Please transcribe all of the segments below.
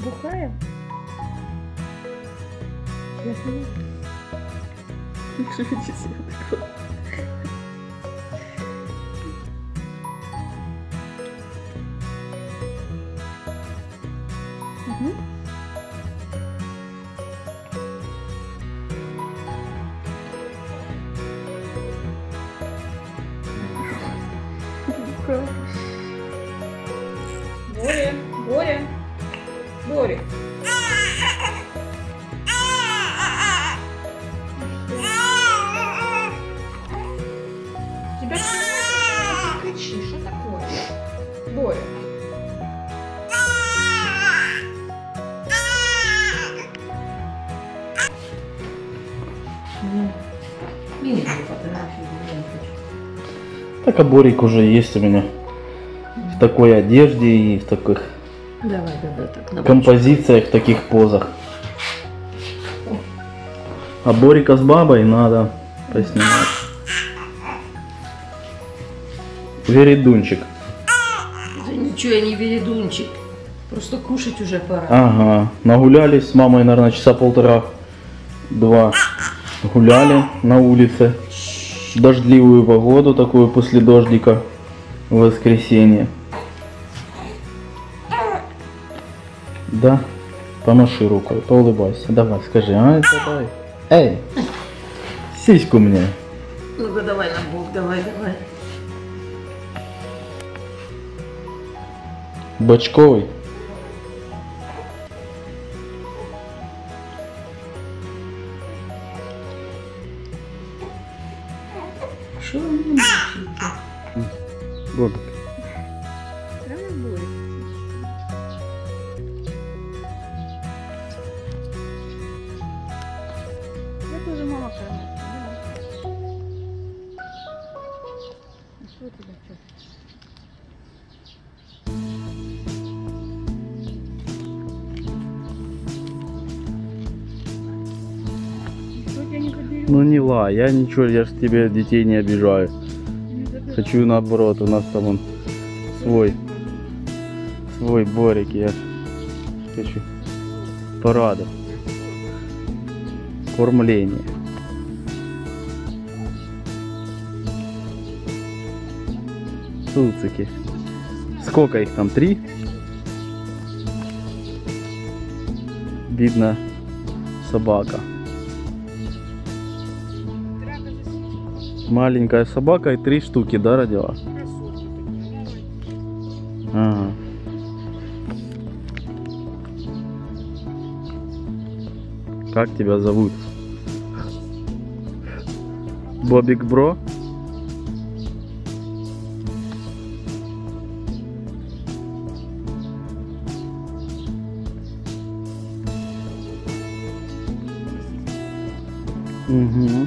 Бухаем? Я не живите себе такое. Боря, Боря, Боря. Тебя не кричи, что такое? Боря. Так, а Борик уже есть у меня в такой одежде и в таких Так, композициях, в таких позах. А Борика с бабой надо поснимать. Вередунчик. Да ничего, я не вередунчик. Просто кушать уже пора. Ага, нагулялись с мамой, наверное, часа полтора-два. Гуляли на улице. Дождливую погоду такую после дождика в воскресенье. Да, помаши рукой, поулыбайся. Давай, скажи, давай. Эй, сиську мне. Ну-ка, давай на бок, давай. Бочковый. Что вы мне мучаете? Вот. Правда, Боря? Я тоже мама кормит. Что у тебя что? Что тебя не заберет? Ну не лай, я ничего, я ж тебе детей не обижаю. Хочу наоборот, у нас там он свой Борик, я хочу порадовать. Кормление. Цуцики. Сколько их там? 3? Видно, собака. Маленькая собака и 3 штуки, да, родила? Ага. Как тебя зовут? Бобик Бро? Угу.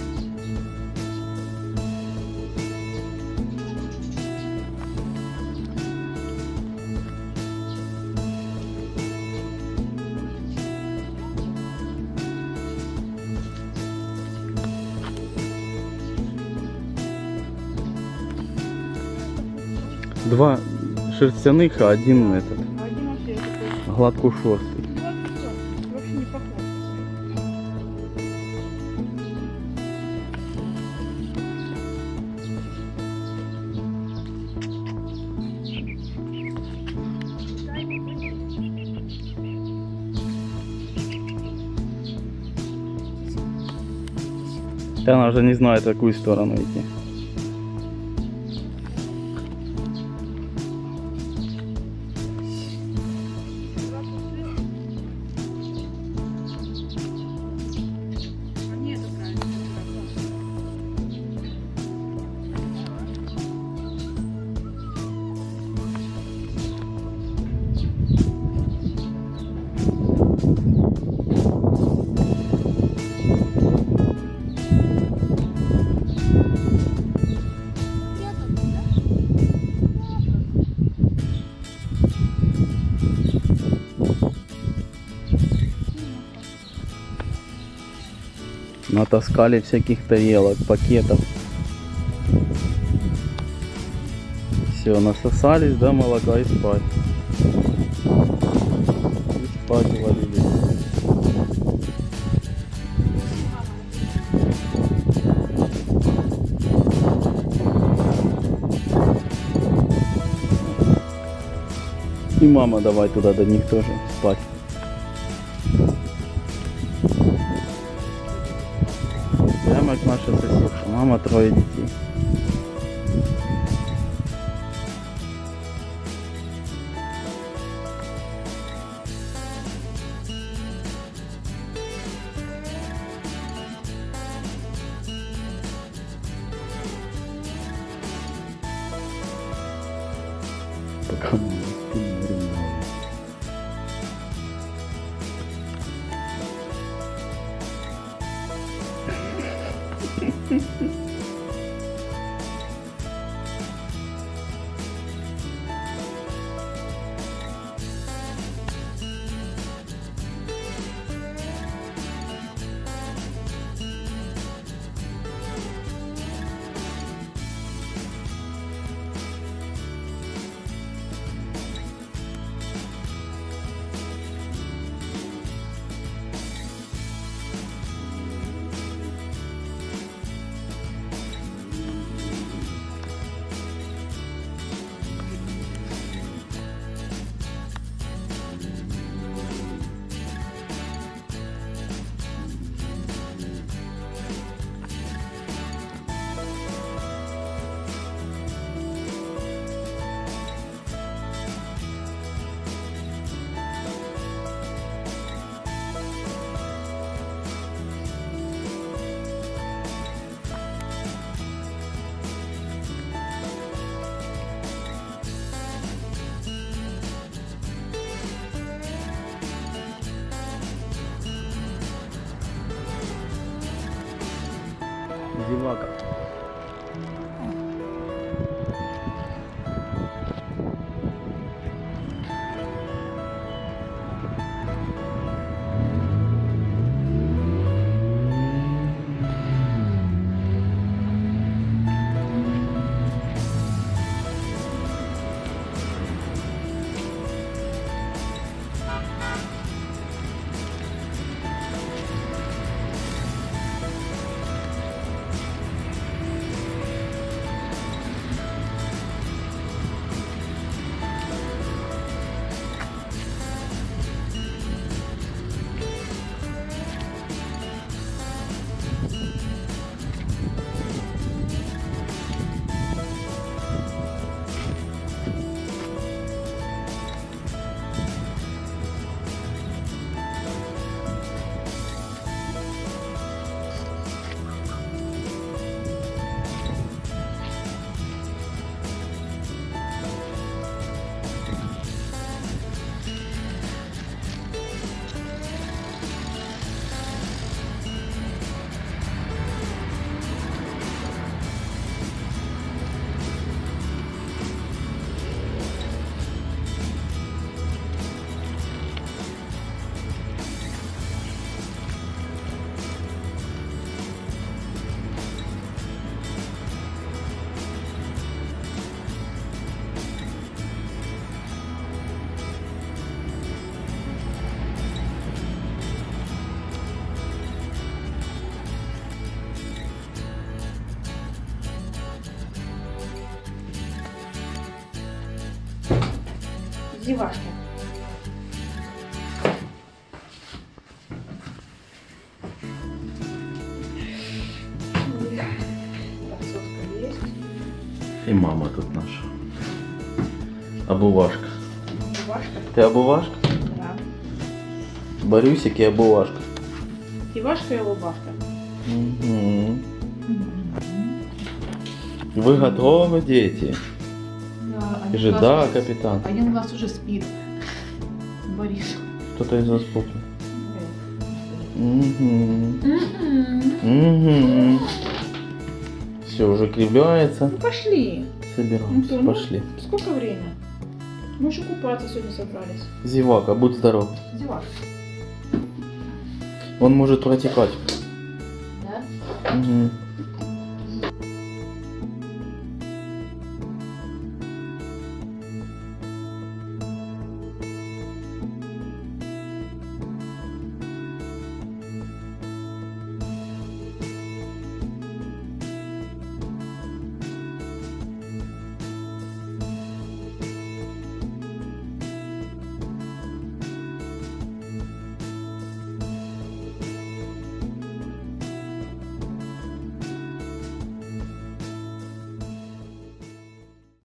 Два шерстяных, а один этот гладкошерстый. Вообще не похож. Она уже не знает, в какую сторону идти. Натаскали всяких тарелок, пакетов. Все, насосались до молока и спать. спать увалились. И мама давай туда до них тоже спать. Прямо как наша соседка. Мама, 3 детей. Пока мама спит, ревновала. Зевака. Зевашки. И мама тут наша. Обувашка. Зевашка? Ты обувашка? Да. Борюсик и обувашка. Зевашка и лубашка. Угу. Вы готовы, дети? Да, Скажи, да, капитан. Один у нас уже спит. Борис. Кто-то из вас пукнул. Угу. Угу. Все, уже кривляется. Ну пошли. Собираемся, Ну, пошли. Сколько время? Мы еще купаться сегодня собрались. Зевака, будь здоров. Зевашка. Он может протекать. Да? Угу.